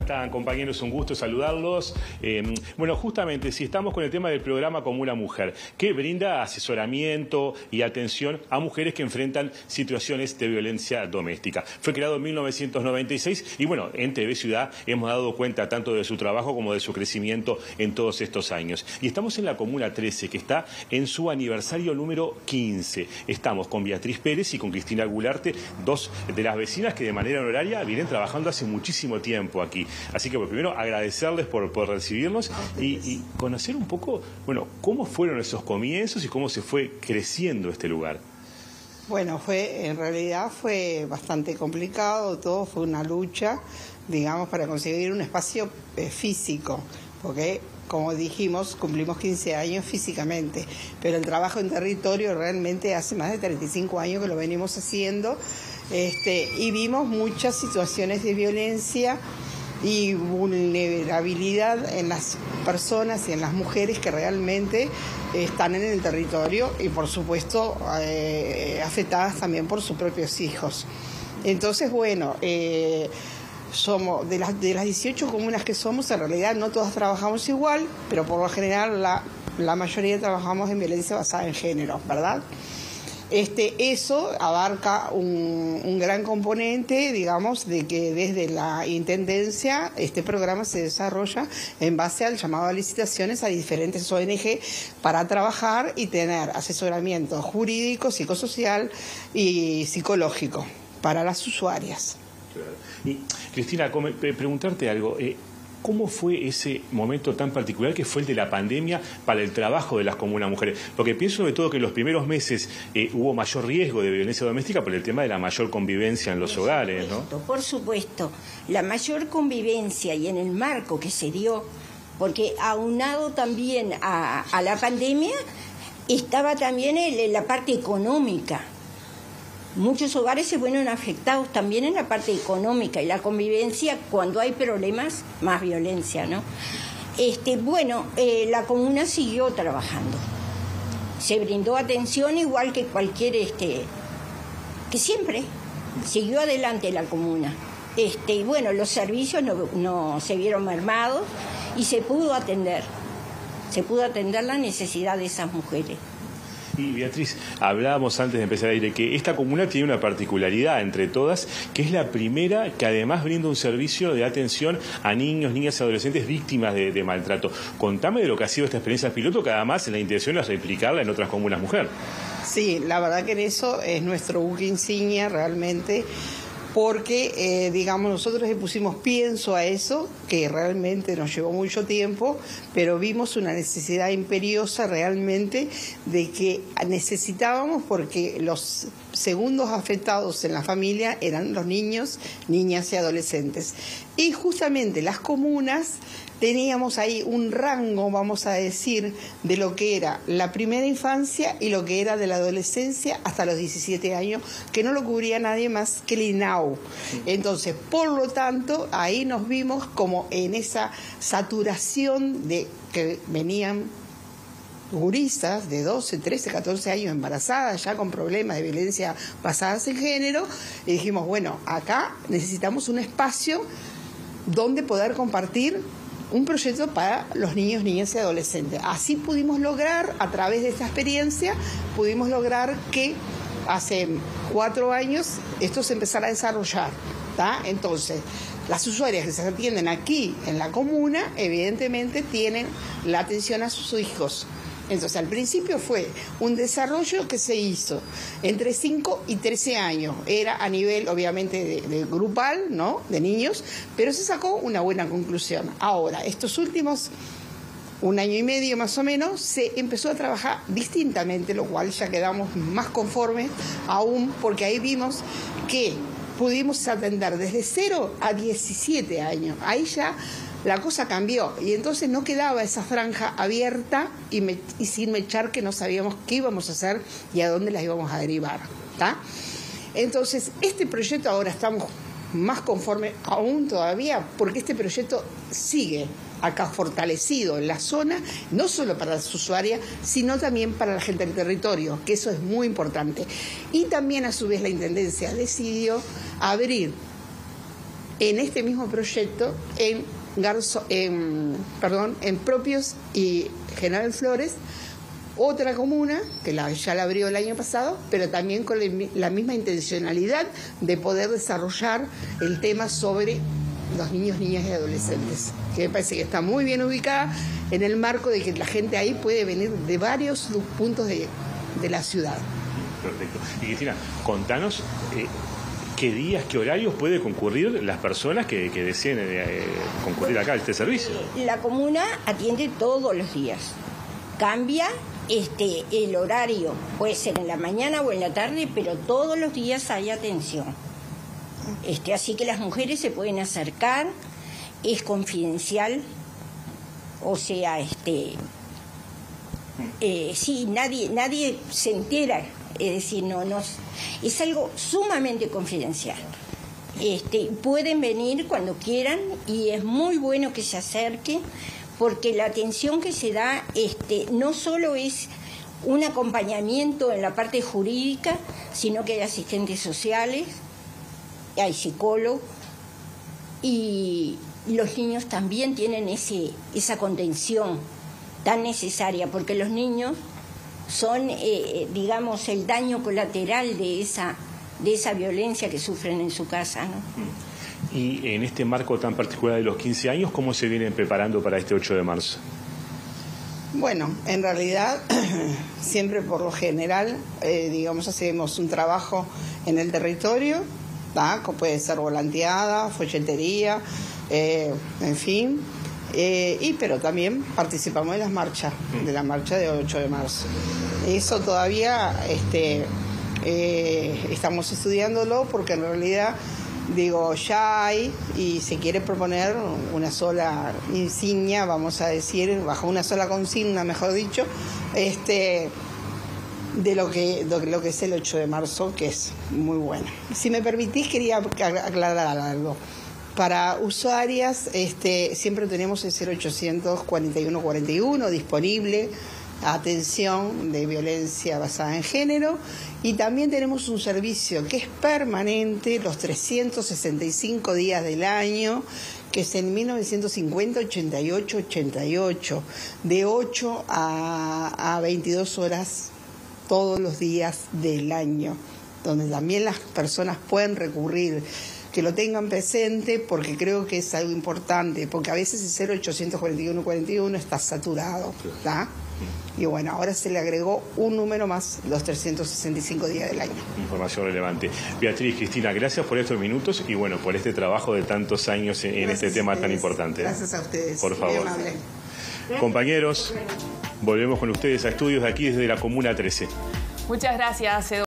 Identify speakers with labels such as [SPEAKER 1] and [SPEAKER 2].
[SPEAKER 1] están, compañeros? Un gusto saludarlos. Bueno, justamente si estamos con el tema del programa Como una Mujer, que brinda asesoramiento y atención a mujeres que enfrentan situaciones de violencia doméstica. Fue creado en 1996 y bueno, en TV Ciudad hemos dado cuenta tanto de su trabajo como de su crecimiento en todos estos años. Y estamos en la Comuna 13, que está en su aniversario número 15. Estamos con Beatriz Pérez y con Cristina Gularte, dos de las vecinas que de manera honoraria vienen trabajando hace muchísimo tiempo aquí. Así que primero agradecerles por recibirnos y conocer un poco, bueno, cómo fueron esos comienzos y cómo se fue creciendo este lugar.
[SPEAKER 2] Bueno, en realidad fue bastante complicado, todo fue una lucha, digamos, para conseguir un espacio físico, porque como dijimos, cumplimos 15 años físicamente, pero el trabajo en territorio realmente hace más de 35 años que lo venimos haciendo, y vimos muchas situaciones de violencia y vulnerabilidad en las personas y en las mujeres que realmente están en el territorio y por supuesto afectadas también por sus propios hijos. Entonces, bueno, somos de las 18 comunas que somos, en realidad no todas trabajamos igual, pero por lo general la mayoría trabajamos en violencia basada en género, ¿verdad? Eso abarca un gran componente, digamos, de que desde la Intendencia este programa se desarrolla en base al llamado a licitaciones a diferentes ONG para trabajar y tener asesoramiento jurídico, psicosocial y psicológico para las usuarias.
[SPEAKER 1] Claro. Y Cristina, preguntarte algo. ¿Cómo fue ese momento tan particular que fue el de la pandemia para el trabajo de las comunas mujeres? Porque pienso sobre todo que en los primeros meses hubo mayor riesgo de violencia doméstica por el tema de la mayor convivencia en los hogares, ¿no?
[SPEAKER 3] Por supuesto, la mayor convivencia y en el marco que se dio, porque aunado también a la pandemia, estaba también la parte económica. Muchos hogares se fueron afectados también en la parte económica y la convivencia. Cuando hay problemas, más violencia, ¿no? La comuna siguió trabajando. Se brindó atención igual que cualquier, que siempre siguió adelante la comuna. Los servicios no se vieron mermados y se pudo atender la necesidad de esas mujeres.
[SPEAKER 1] Y Beatriz, hablábamos antes de empezar a ir de que esta comuna tiene una particularidad entre todas, que es la primera que además brinda un servicio de atención a niños, niñas y adolescentes víctimas de maltrato. Contame de lo que ha sido esta experiencia piloto, que además la intención es replicarla en otras comunas mujeres.
[SPEAKER 2] Sí, la verdad que en eso es nuestro buque insignia realmente, porque, nosotros le pusimos pienso a eso, que realmente nos llevó mucho tiempo, pero vimos una necesidad imperiosa realmente de que necesitábamos, porque los segundos afectados en la familia eran los niños, niñas y adolescentes. Y justamente las comunas teníamos ahí un rango, vamos a decir, de lo que era la primera infancia y lo que era de la adolescencia hasta los 17 años, que no lo cubría nadie más que el INAU. Entonces, por lo tanto, ahí nos vimos como en esa saturación de que venían gurisas de 12, 13, 14 años embarazadas, ya con problemas de violencia basadas en género, y dijimos, bueno, acá necesitamos un espacio donde poder compartir un proyecto para los niños, niñas y adolescentes. Así pudimos lograr, a través de esta experiencia, pudimos lograr que hace 4 años esto se empezara a desarrollar, ¿tá? Entonces, las usuarias que se atienden aquí en la comuna, evidentemente tienen la atención a sus hijos. Entonces, al principio fue un desarrollo que se hizo entre 5 y 13 años. Era a nivel, obviamente, de grupal, ¿no?, de niños, pero se sacó una buena conclusión. Ahora, estos últimos 1 año y medio más o menos, se empezó a trabajar distintamente, lo cual ya quedamos más conformes aún, porque ahí vimos que pudimos atender desde 0 a 17 años. Ahí ya la cosa cambió y entonces no quedaba esa franja abierta y sin mechar, que no sabíamos qué íbamos a hacer y a dónde las íbamos a derivar, ¿tá? Entonces, este proyecto ahora estamos más conformes aún todavía, porque este proyecto sigue acá fortalecido en la zona, no solo para las usuarias, sino también para la gente del territorio, que eso es muy importante. Y también, a su vez, la Intendencia decidió abrir en este mismo proyecto en Propios y General Flores, otra comuna que ya la abrió el año pasado, pero también con la misma intencionalidad de poder desarrollar el tema sobre los niños, niñas y adolescentes, que me parece que está muy bien ubicada en el marco de que la gente ahí puede venir de varios puntos de la ciudad.
[SPEAKER 1] Perfecto. Y Cristina, contanos qué días, qué horarios puede concurrir las personas que deseen concurrir acá a este servicio.
[SPEAKER 3] La comuna atiende todos los días. Cambia el horario, puede ser en la mañana o en la tarde, pero todos los días hay atención. Así que las mujeres se pueden acercar, es confidencial, o sea, sí, nadie se entera, es decir, no, es algo sumamente confidencial. Pueden venir cuando quieran y es muy bueno que se acerquen, porque la atención que se da no solo es un acompañamiento en la parte jurídica, sino que hay asistentes sociales, hay psicólogos, y los niños también tienen esa contención tan necesaria, porque los niños son, digamos, el daño colateral de esa violencia que sufren en su casa, ¿no?
[SPEAKER 1] Y en este marco tan particular de los 15 años, ¿cómo se vienen preparando para este 8 de marzo?
[SPEAKER 2] Bueno, en realidad, siempre por lo general, digamos, hacemos un trabajo en el territorio, puede ser volanteada, folletería, en fin, pero también participamos de las marchas, de la marcha de 8 de marzo. Eso todavía estamos estudiándolo, porque en realidad, digo, ya hay, y se quiere proponer una sola insignia, vamos a decir, bajo una sola consigna, mejor dicho, de lo que es el 8 de marzo, que es muy bueno. Si me permitís, quería aclarar algo. Para usuarias, siempre tenemos el 0800 41 41 disponible, atención de violencia basada en género, y también tenemos un servicio que es permanente los 365 días del año, que es en 1950 88 88, de 8 a 22 horas todos los días del año, donde también las personas pueden recurrir, que lo tengan presente, porque creo que es algo importante, porque a veces el 0800 41 41 está saturado, ¿tá? Y bueno, ahora se le agregó un número más, los 365 días del año.
[SPEAKER 1] Información relevante. Beatriz, Cristina, gracias por estos minutos y bueno, por este trabajo de tantos años en este tema tan importante.
[SPEAKER 2] Gracias a ustedes.
[SPEAKER 1] Por favor.
[SPEAKER 2] Muy amable.
[SPEAKER 1] Compañeros, volvemos con ustedes a estudios de aquí desde la Comuna 13.
[SPEAKER 4] Muchas gracias, Eduardo.